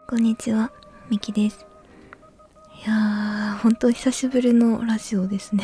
こんにちは、みきです。いやー、本当久しぶりのラジオですね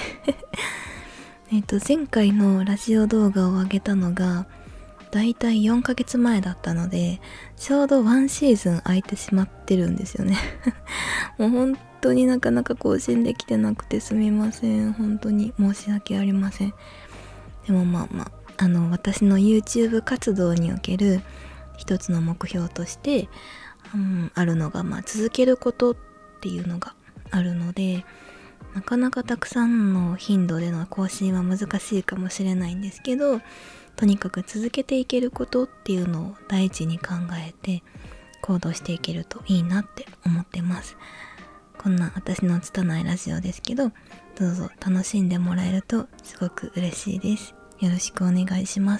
前回のラジオ動画を上げたのがだいたい4ヶ月前だったので、ちょうどワンシーズン空いてしまってるんですよねもう本当になかなか更新できてなくてすみません。本当に申し訳ありません。でも私の YouTube 活動における一つの目標として、あるのが、続けることっていうのがあるので、なかなかたくさんの頻度での更新は難しいかもしれないんですけど、とにかく続けていけることっていうのを第一に考えて行動していけるといいなって思ってます。こんな私の拙いラジオですけど、どうぞ楽しんでもらえるとすごく嬉しいです。よろしくお願いします。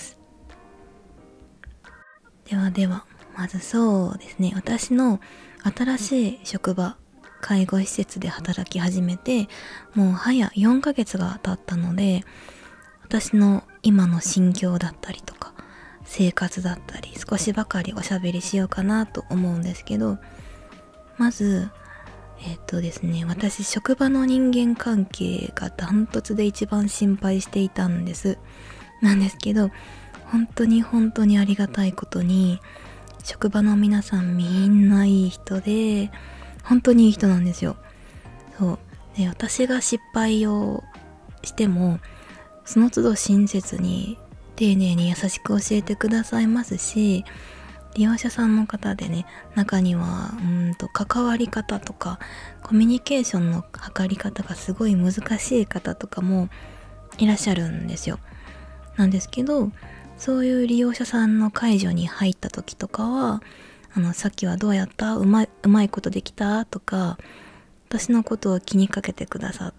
ではまずそうですね、私の新しい職場、介護施設で働き始めてもう早4ヶ月が経ったので、私の今の心境だったりとか生活だったり少しばかりおしゃべりしようかなと思うんですけど、まずですね、私職場の人間関係がダントツで一番心配していたんです。なんですけど、本当にありがたいことに職場の皆さんみんないい人で、本当にいい人なんですよ。そうで、私が失敗をしてもその都度親切に丁寧に優しく教えてくださいますし、利用者さんの方でね、中には関わり方とかコミュニケーションの図り方がすごい難しい方とかもいらっしゃるんですよ。なんですけど、そういう利用者さんの介助に入った時とかは、さっきはどうやった？うまいことできた？とか、私のことを気にかけてくださって、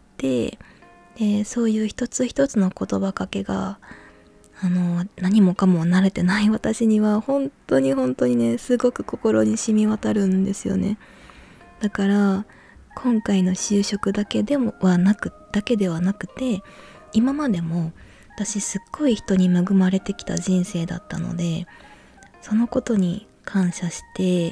でそういう一つ一つの言葉かけが何もかも慣れてない私には本当にね、すごく心に染み渡るんですよね。だから今回の就職だけではなくて、今までも私すっごい人に恵まれてきた人生だったので、そのことに感謝して、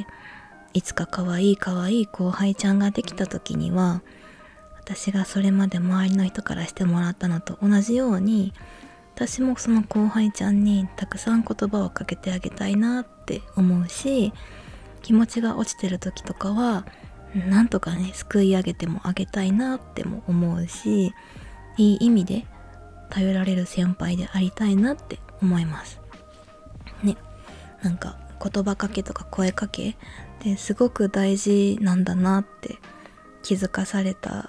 いつか可愛い後輩ちゃんができた時には、私がそれまで周りの人からしてもらったのと同じように、私もその後輩ちゃんにたくさん言葉をかけてあげたいなって思うし、気持ちが落ちてる時とかはなんとかね、救い上げてもあげたいなっても思うし、いい意味で頼られる先輩でありたいなって思いますね。なんか言葉かけとか声かけってすごく大事なんだなって気づかされた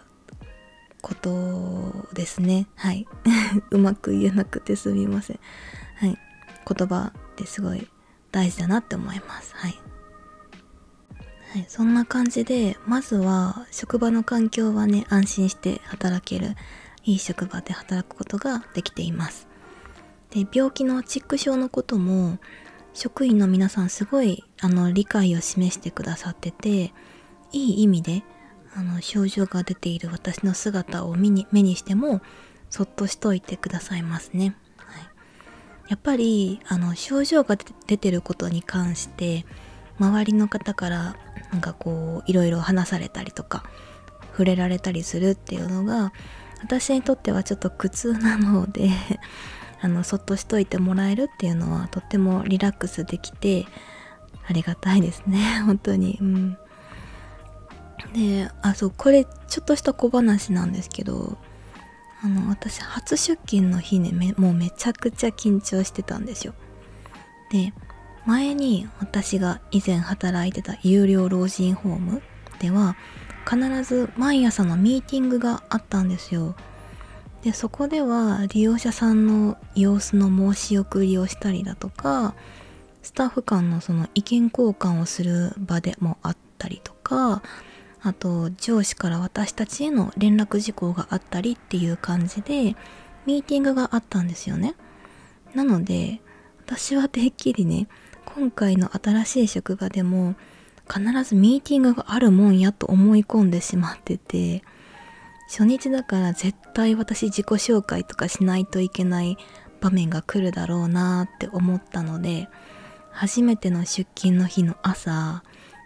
ことですね。はいうまく言えなくてすみません。はい、言葉ってすごい大事だなって思います。はい、そんな感じで、まずは職場の環境はね、安心して働けるいい職場で働くことができています。で、病気のチック症のことも職員の皆さんすごい理解を示してくださってて、いい意味で症状が出ている私の姿を目にしてもそっとしといてくださいますね。はい、やっぱり症状が出てることに関して周りの方からなんかこういろいろ話されたりとか触れられたりするっていうのが私にとってはちょっと苦痛なのでそっとしといてもらえるっていうのはとってもリラックスできてありがたいですね本当に。で、これちょっとした小話なんですけど、私初出勤の日ね、もうめちゃくちゃ緊張してたんですよ。で、前に私が以前働いてた有料老人ホームでは必ず毎朝のミーティングがあったんですよ。で、そこでは利用者さんの様子の申し送りをしたりだとか、スタッフ間のその意見交換をする場でもあったりとか、あと上司から私たちへの連絡事項があったりっていう感じでミーティングがあったんですよね。なので私はてっきりね、今回の新しい職場でも必ずミーティングがあるもんやと思い込んでしまってて、初日だから絶対私自己紹介とかしないといけない場面が来るだろうなって思ったので、初めての出勤の日の朝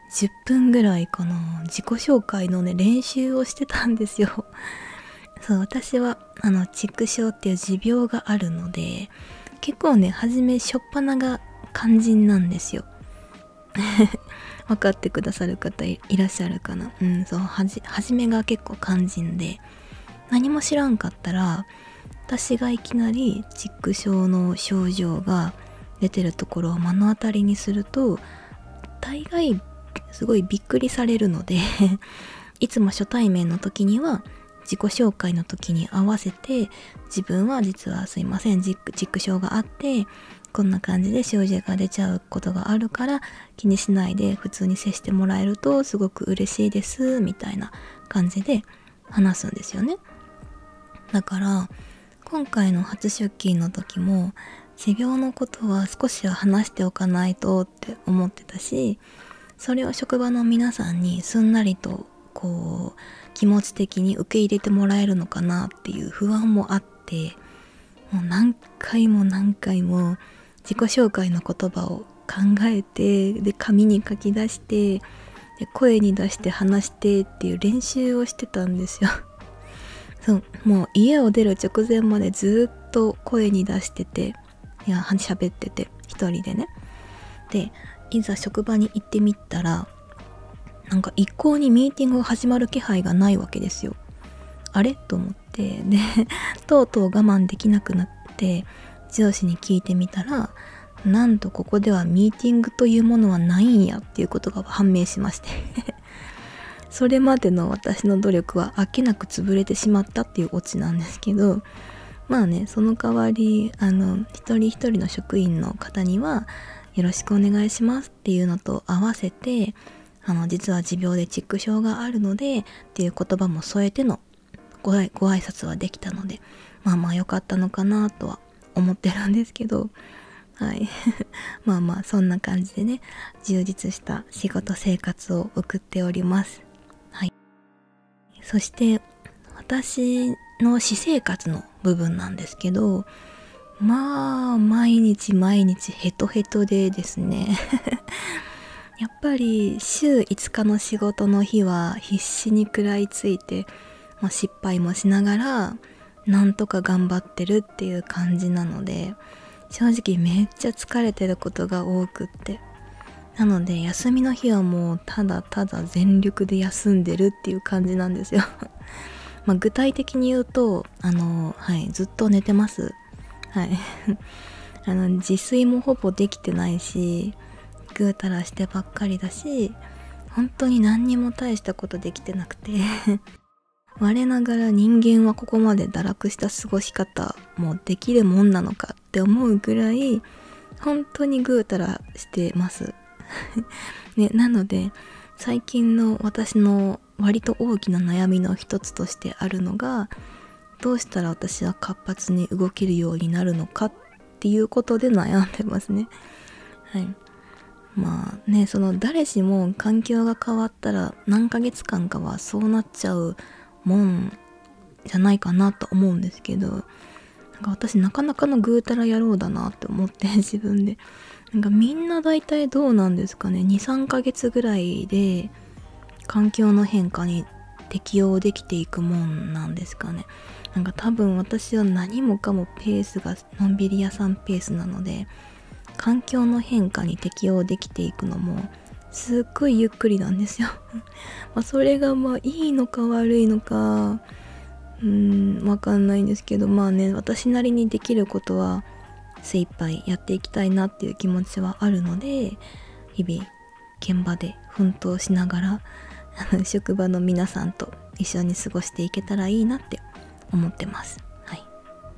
10分ぐらいかな、自己紹介のね練習をしてたんですよ。そう、私は蓄症っていう持病があるので、結構ね初め初っ端が肝心なんですよ。分かってくださる方いらっしゃるかな。そう、初めが結構肝心で、何も知らんかったら私がいきなり蓄症の症状が出てるところを目の当たりにすると、大概すごいびっくりされるのでいつも初対面の時には自己紹介の時に合わせて、自分は実はすいません、蓄症があってこんな感じで症状が出ちゃうことがあるから気にしないで普通に接してもらえるとすごく嬉しいですみたいな感じで話すんですよね。だから今回の初出勤の時も持病のことは少しは話しておかないとって思ってたし、それを職場の皆さんにすんなりとこう気持ち的に受け入れてもらえるのかなっていう不安もあって、もう何回も何回も自己紹介の言葉を考えて、で紙に書き出して、で声に出して話してっていう練習をしてたんですよ。そう、もう家を出る直前までずっと声に出してて、喋ってて一人でね。でいざ職場に行ってみたら、なんか一向にミーティングが始まる気配がないわけですよ。あれと思って、でとうとう我慢できなくなって上司に聞いてみたら、なんとここではミーティングというものはないんやっていうことが判明しましてそれまでの私の努力はあっけなく潰れてしまったっていうオチなんですけど、まあね、その代わり一人一人の職員の方にはよろしくお願いしますっていうのと合わせて、実は持病で蓄症があるのでっていう言葉も添えてのご挨拶はできたので、まあまあ良かったのかなとは思ってるんですけど、はいまあまあそんな感じでね、充実した仕事生活を送っております。はい。そして私の私生活の部分なんですけど、まあ毎日毎日ヘトヘトでですねやっぱり週5日の仕事の日は必死に食らいついて、失敗もしながらなんとか頑張ってるっていう感じなので、正直めっちゃ疲れてることが多くって、なので休みの日はもうただただ全力で休んでるっていう感じなんですよ具体的に言うとずっと寝てます。はい自炊もほぼできてないし、ぐうたらしてばっかりだし、本当に何にも大したことできてなくて我ながら人間はここまで堕落した過ごし方もできるもんなのかって思うぐらい本当にぐうたらしてますね。なので最近の私の割と大きな悩みの一つとしてあるのが、どうしたら私は活発に動けるようになるのかっていうことで悩んでますね。はい。まあね、その誰しも環境が変わったら何ヶ月間かはそうなっちゃうもんじゃないかなと思うんですけど、なんか私なかなかのぐうたら野郎だなって思って自分で、なんかみんな大体どうなんですかね、 2,3 ヶ月ぐらいで環境の変化に適応できていくもんなんですかね。なんか多分私は何もかもペースがのんびり屋さんペースなので、環境の変化に適応できていくのもすっごいゆっくりなんですよそれがいいのか悪いのかわかんないんですけど、私なりにできることは精一杯やっていきたいなっていう気持ちはあるので、日々現場で奮闘しながら職場の皆さんと一緒に過ごしていけたらいいなって思ってます。はい。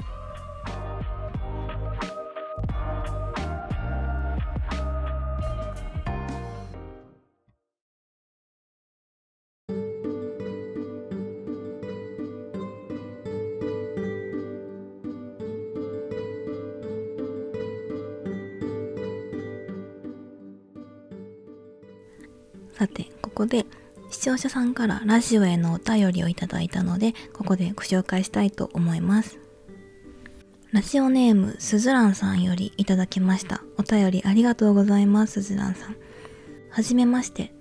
さて、ここで視聴者さんからラジオへのお便りをいただいたので、ここでご紹介したいと思います。ラジオネームすずらんさんよりいただきました。お便りありがとうございます。すずらんさん。はじめまして、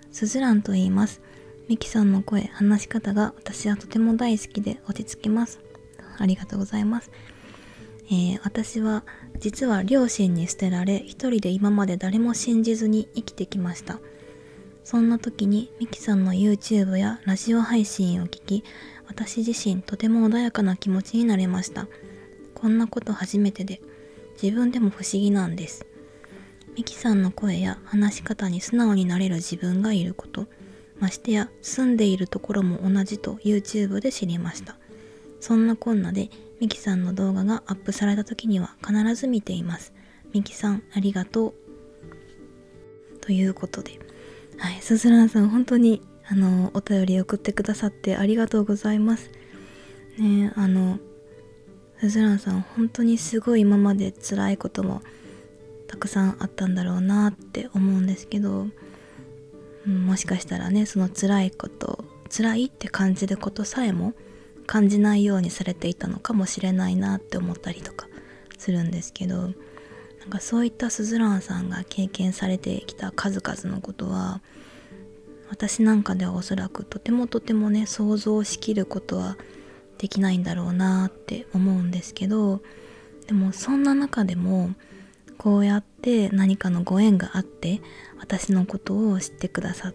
すずらんと言います。ミキさんの声、話し方が私はとても大好きで落ち着きます。ありがとうございます。私は実は両親に捨てられ、一人で今まで誰も信じずに生きてきました。そんな時にミキさんの YouTube やラジオ配信を聞き、私自身とても穏やかな気持ちになれました。こんなこと初めてで、自分でも不思議なんです。ミキさんの声や話し方に素直になれる自分がいること、ましてや住んでいるところも同じと YouTube で知りました。そんなこんなでミキさんの動画がアップされた時には必ず見ています。ミキさんありがとう。ということで、はい、すずらんさん本当にお便り送ってくださってありがとうございます。ね、すずらんさん本当にすごい今まで辛いこともたくさんあったんだろうなって思うんですけど、もしかしたらね、その辛いこと、辛いって感じることさえも感じないようにされていたのかもしれないなって思ったりとかするんですけど、なんかそういったすずらんさんが経験されてきた数々のことは、私なんかではおそらくとてもね、想像しきることはできないんだろうなって思うんですけど、でもそんな中でもこうやって何かのご縁があって私のことを知ってくださって、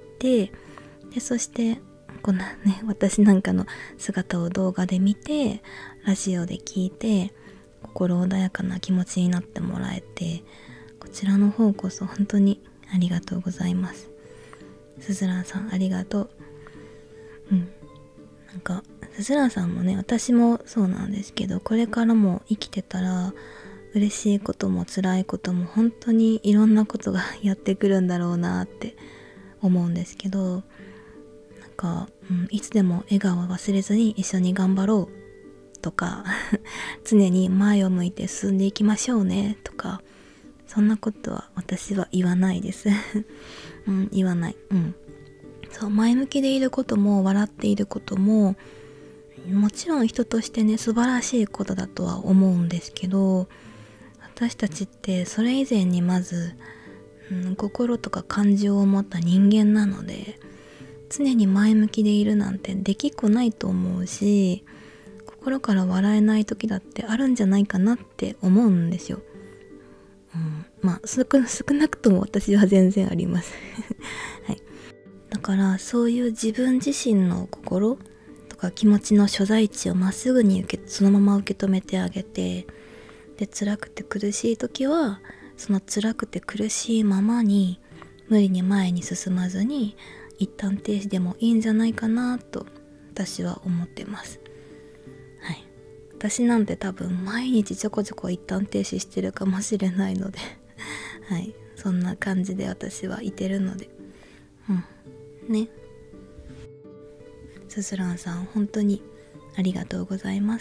でそしてこんなね、私なんかの姿を動画で見てラジオで聞いて心穏やかな気持ちになってもらえて、こちらの方こそ本当にありがとうございます。すずらんさんありがとう。なんかすずらんさんもね、私もそうなんですけど、これからも生きてたら嬉しいことも辛いことも本当にいろんなことがやってくるんだろうなって思うんですけど、なんか、いつでも笑顔を忘れずに一緒に頑張ろうとか常に前を向いて進んでいきましょうねとか、そんなことは私は言わないです言わない。そう、前向きでいることも笑っていることももちろん人としてね、素晴らしいことだとは思うんですけど、私たちってそれ以前にまず、心とか感情を持った人間なので、常に前向きでいるなんてできっこないと思うし、心から笑えない時だってあるんじゃないかなって思うんですよ。まあ少なくとも私は全然ありますはい。だからそういう自分自身の心とか気持ちの所在地をまっすぐにそのまま受け止めてあげて、で辛くて苦しい時はその辛くて苦しいままに無理に前に進まずに一旦停止でもいいんじゃないかなと私は思ってます。はい。私なんて多分毎日ちょこちょこ一旦停止してるかもしれないのではい、そんな感じで私はいてるので、ね。すずらんさん本当にありがとうございます。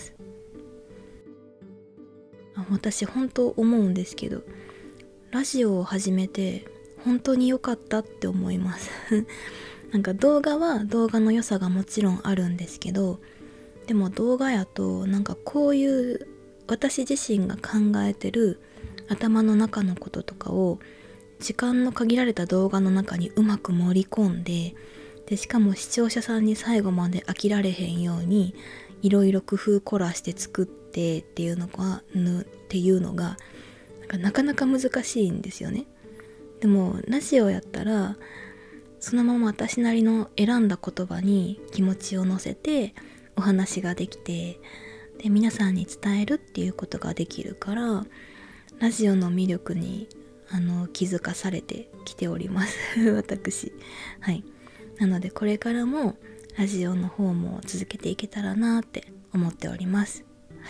私本当思うんですけど、ラジオを始めて本当に良かったって思いますなんか動画は動画の良さがもちろんあるんですけど、でも動画やとなんかこういう私自身が考えてる頭の中のこととかを時間の限られた動画の中にうまく盛り込んで、しかも視聴者さんに最後まで飽きられへんようにいろいろ工夫凝らして作ってっていうのがなかなか難しいんですよね。でもラジオやったらそのまま私なりの選んだ言葉に気持ちを乗せてお話ができて、で皆さんに伝えるっていうことができるから、ラジオの魅力に気づかされてきております私。はい。なのでこれからもラジオの方も続けていけたらなって思っております。はい。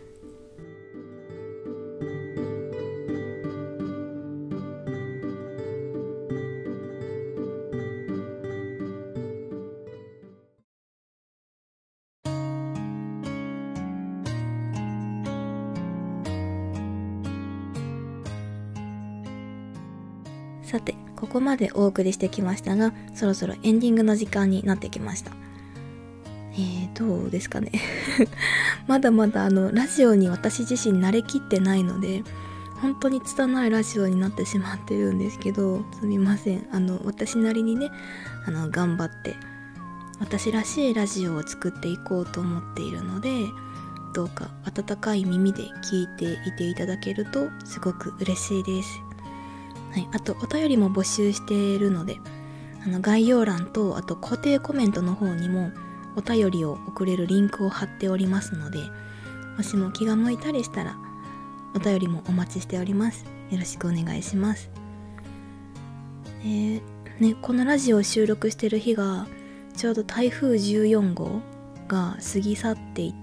さて、ここまでお送りしてきましたが、そろそろエンディングの時間になってきました。どうですかねまだまだラジオに私自身慣れきってないので、 本当に拙いラジオになってしまってるんですけど、すみません。私なりにね、頑張って私らしいラジオを作っていこうと思っているので、どうか温かい耳で聞いていていただけるとすごく嬉しいです。はい、あとお便りも募集しているので、概要欄とあと固定コメントの方にもお便りを送れるリンクを貼っておりますので、もしも気が向いたりしたらお便りもお待ちしております。よろしくお願いします。このラジオを収録してる日がちょうど台風14号が過ぎ去っていって、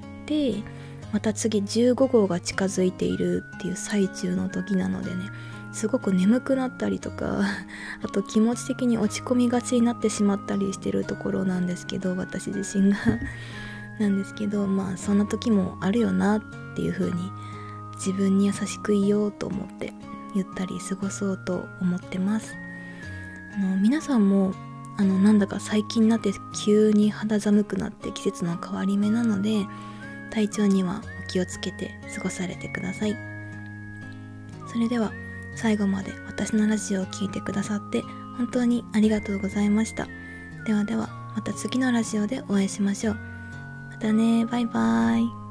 また次15号が近づいているっていう最中の時なのでね、すごく眠くなったりとかあと気持ち的に落ち込みがちになってしまったりしてるところなんですけど、私自身がなんですけど、まあそんな時もあるよなっていう風に自分に優しくいようと思ってゆったり過ごそうと思ってます。皆さんもなんだか最近になって急に肌寒くなって季節の変わり目なので、体調にはお気をつけて過ごされてください。それでは最後まで私のラジオを聴いてくださって本当にありがとうございました。ではではまた次のラジオでお会いしましょう。またね、バイバイ。